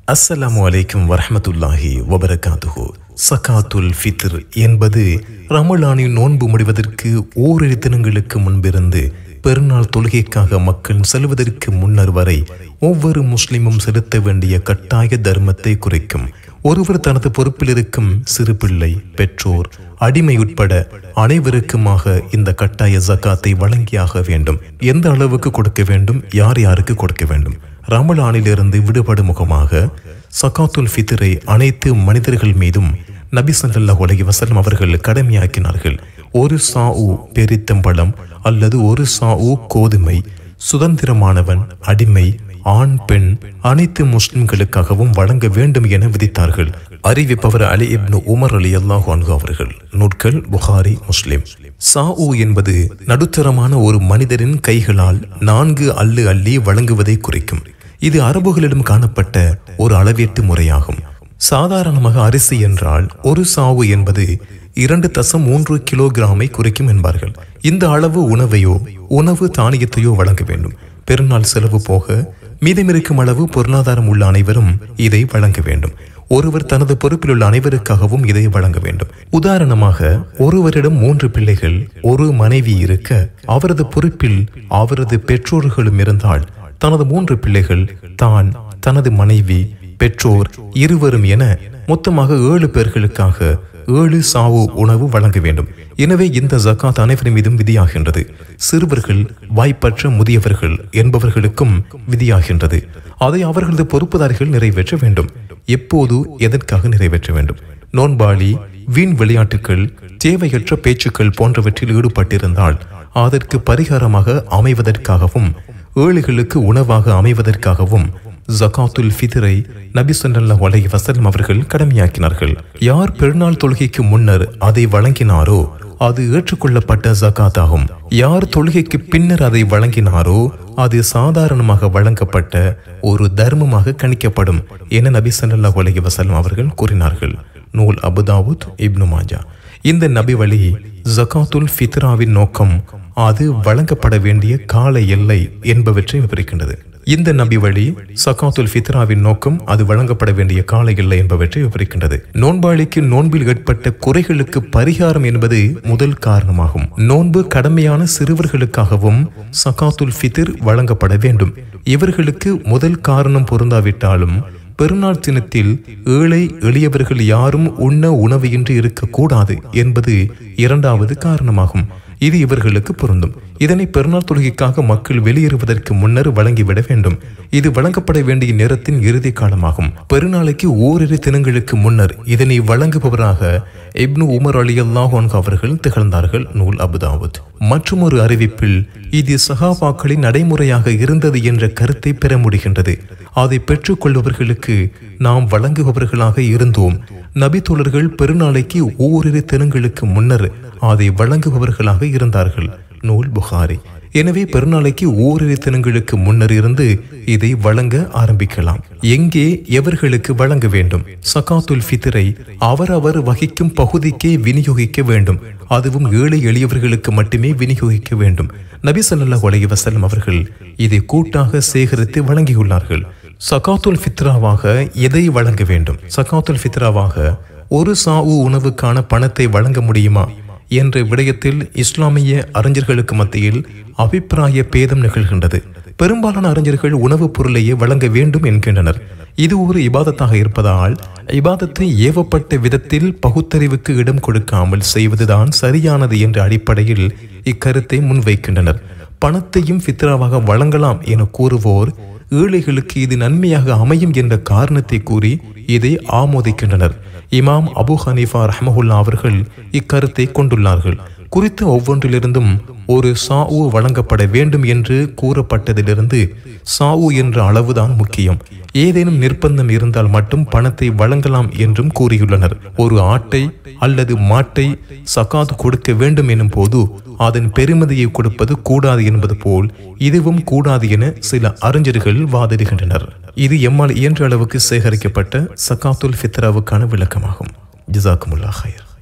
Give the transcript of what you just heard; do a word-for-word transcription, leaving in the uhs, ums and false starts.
அஸ்ஸலாமு அலைக்கும் வரஹ்மத்துல்லாஹி வபரகாத்துஹு. ஸகாத்துல் ஃபித்ர் என்பது ரமலானின் நோன்பு முடிவதற்கு ஓரிரு தினங்களுக்கு முன்பிருந்து பெருநாள் தொழுகைக்காக மக்கள் செல்வதற்கு முன்னர் வரை ஒவ்வொரு முஸ்லிமும் செலுத்த வேண்டிய கட்டாய தர்மத்தை குறிக்கும். ஒருவர் தனது பொறுப்பில் இருக்கும் சிறு பிள்ளை, பெற்றோர், அடிமை உட்பட அனைவருக்குமாக இந்த கட்டாய ஜகாத்தை வழங்கியாக வேண்டும். எந்த அளவுக்கு கொடுக்க வேண்டும், யார் யாருக்கு கொடுக்க வேண்டும்? ரமலானிலிருந்து விடுபடும் முகமாக ஸகாத்துல் ஃபித்ரை அனைத்து மனிதர்கள் மீதும் நபி ஸல்லல்லாஹு அலைஹி வஸல்லம் அவர்கள் கடமையாக்கினார்கள். ஒரு சாஉ பெரித்தம்பழம் அல்லது ஒரு சாஉ கோதுமை சுதந்திரமானவன், அடிமை, ஆண், பெண் அனைத்து முஸ்லிம்களுக்காகவும் வழங்க வேண்டும் என விதித்தார்கள். அறிவிப்பவர் அலி இப்னு உமர் ரலியல்லாஹு அன்ஹு அவர்கள். நூட்கள் புகாரி, முஸ்லிம். சாஉ என்பது நடுத்தரமான ஒரு மனிதரின் கைகளால் நான்கு அள்ளு அள்ளி வழங்குவதை குறிக்கும். இது அரபுகளிடம் காணப்பட்ட ஒரு அளவீட்டு முறையாகும். சாதாரணமாக அரிசி என்றால் ஒரு சாவு என்பது இரண்டு தசம் மூன்று கிலோகிராமை குறிக்கும் என்பார்கள். இந்த அளவு உணவையோ உணவு தானியத்தையோ வழங்க வேண்டும். பெருநாள் செலவு போக மீதமிருக்கும் அளவு பொருளாதாரம் உள்ள அனைவரும் இதை வழங்க வேண்டும். ஒருவர் தனது பொறுப்பில் உள்ள அனைவருக்காகவும் இதை வழங்க வேண்டும். உதாரணமாக, ஒருவரிடம் மூன்று பிள்ளைகள், ஒரு மனைவி இருக்க அவரது பொறுப்பில் அவரது பெற்றோர்களும் இருந்தால் தனது மூன்று பிள்ளைகள், தான், தனது மனைவி, பெற்றோர் இருவரும் என மொத்தமாக ஏழு பேர்களுக்காக ஏழு சாவு உணவு வழங்க வேண்டும். எனவே இந்த ஜகாத் அனைவரின் மீதும் விதியாகின்றது. சிறுவர்கள், வாய்ப்பற்ற முதியவர்கள் என்பவர்களுக்கும் விதியாகின்றது. அதை அவர்களது பொறுப்புதாரிகள் நிறைவேற்ற வேண்டும். எப்போது, எதற்காக நிறைவேற்ற வேண்டும்? நோன்பாளி வீண் விளையாட்டுகள், தேவையற்ற பேச்சுக்கள் போன்றவற்றில் ஈடுபட்டிருந்தால் அதற்கு பரிகாரமாக அமைவதற்காகவும் ஏழைகளுக்கு உணவாக அமைவதற்காகவும் ஸகாத்துல் ஃபித்ரை நபி ஸல்லல்லாஹு அலைஹி வஸல்லம் அவர்கள் கடமையாக்கினார்கள். யார் பெருநாள் தொழுகைக்கு முன்னர் அதை வழங்கினாரோ அது ஏற்றுக்கொள்ளப்பட்ட ஜகாத் ஆகும். யார் தொழுகைக்கு பின்னர் அதை வழங்கினாரோ அது சாதாரணமாக வழங்கப்பட்ட ஒரு தர்மமாக கணிக்கப்படும் என நபி ஸல்லல்லாஹு அலைஹி வஸல்லம் அவர்கள் கூறினார்கள். நூல் அபுதாவுத், இப்னு மாஜா. இந்த நபி வழி ஸகாத்துல் ஃபித்ராவின் நோக்கம் அது வழங்கப்பட வேண்டிய கால எல்லை என்பவற்றை விவரிக்கின்றது. இந்த நபி வழி ஸகாத்துல் ஃபித்ராவின் நோக்கம் அது வழங்கப்பட வேண்டிய கால எல்லை என்பவற்றை விவரிக்கின்றது. நோன்பாளிக்கு நோன்பில் ஏற்பட்ட குறைகளுக்கு பரிகாரம் என்பது முதல் காரணமாகும். நோன்பு கடமையான சிறுவர்களுக்காகவும் ஸகாத்துல் ஃபித்ர் வழங்கப்பட வேண்டும். இவர்களுக்கு முதல் காரணம் பொருந்தாவிட்டாலும் பெருநாள் தினத்தில் ஏழை எளியவர்கள் யாரும் உண்ண உணவு இருக்கக்கூடாது என்பது இரண்டாவது காரணமாகும். இது இவர்களுக்கு பொருந்தும். இதனை பெருநாள் தொழுகைக்காக மக்கள் வெளியேறுவதற்கு முன்னர் வழங்கிவிட வேண்டும். இது வழங்கப்பட வேண்டிய நேரத்தின் இறுதி காலமாகும். பெருநாளைக்கு ஓரிரு தினங்களுக்கு முன்னர் இதனை வழங்குபவராக இப்னு உமர் ரலியல்லாஹு அன்ஹு அவர்கள் திகழ்ந்தார்கள். நூல் அபுதாவுத். மற்றும் ஒரு அறிவிப்பில் இது சஹாபாக்களின் நடைமுறையாக இருந்தது என்ற கருத்தை பெற முடிகின்றது. அதை பெற்றுக் கொள்பவர்களுக்கு நாம் வழங்குபவர்களாக இருந்தோம். நபி தோழர்கள் பெருநாளைக்கு ஓரிரு தினங்களுக்கு முன்னர் அதை வழங்குபவர்களாக இருந்தார்கள். நூல் புகாரி. எனவே பெருநாளைக்கு ஓரிரு தினங்களுக்கு முன்னர் இருந்து இதை வழங்க ஆரம்பிக்கலாம். எங்கே, எவர்களுக்கு வழங்க வேண்டும்? ஸகாத்துல் ஃபித்ரை அவரவர் வகிக்கும் பகுதிக்கே விநியோகிக்க வேண்டும். அதுவும் ஏழை எளியவர்களுக்கு மட்டுமே விநியோகிக்க வேண்டும். நபி ஸல்லல்லாஹு அலைஹி வஸல்லம் அவர்கள் இதை கூட்டாக சேகரித்து வழங்கியுள்ளார்கள். ஸகாத்துல் ஃபித்ராவாக எதை வழங்க வேண்டும்? ஸகாத்துல் ஃபித்ராவாக ஒரு சாவு உணவுக்கான பணத்தை வழங்க முடியுமா என்ற விடயத்தில் இஸ்லாமிய அறிஞர்களுக்கு மத்தியில் அபிப்பிராய பேதம் நிகழ்கின்றது. பெரும்பாலான அறிஞர்கள் உணவுப் பொருளையே வழங்க வேண்டும் என்கின்றனர். இது ஒரு இபாதத்தாக இருப்பதால் இபாதத்தை ஏவப்பட்ட விதத்தில் பகுத்தறிவுக்கு இடம் கொடுக்காமல் செய்வதுதான் சரியானது என்ற அடிப்படையில் இக்கருத்தை முன்வைக்கின்றனர். பணத்தையும் ஃபித்ராவாக வழங்கலாம் என கூறுவோர் ஏழைகளுக்கு இது நன்மையாக அமையும் என்ற காரணத்தை கூறி இதை ஆமோதிக்கின்றனர். இமாம் அபு ஹனீஃபா ரஹ்மஹுல்லா அவர்கள் இக்கருத்தை கொண்டுள்ளார்கள். குறித்த ஒவ்வொன்றிலிருந்தும் ஒரு சாவு வழங்கப்பட வேண்டும் என்று கூறப்பட்டதிலிருந்து சாவு என்ற அளவுதான் முக்கியம். ஏதேனும் நிர்பந்தம் இருந்தால் மட்டும் பணத்தை வழங்கலாம் என்றும் கூறியுள்ளனர். ஒரு ஆட்டை அல்லது மாட்டை சகாத் கொடுக்க வேண்டும் எனும் போது அதன் பெருமதியை கொடுப்பது கூடாது என்பது போல் இதுவும் கூடாது என சில அறிஞர்கள் வாதிடுகின்றனர். இது எம்மால் இயன்ற அளவுக்கு சேகரிக்கப்பட்ட ஸகாத்துல் ஃபித்ராவுக்கான விளக்கமாகும். ஜஸாக்குமுல்லாஹ் ஹைர்.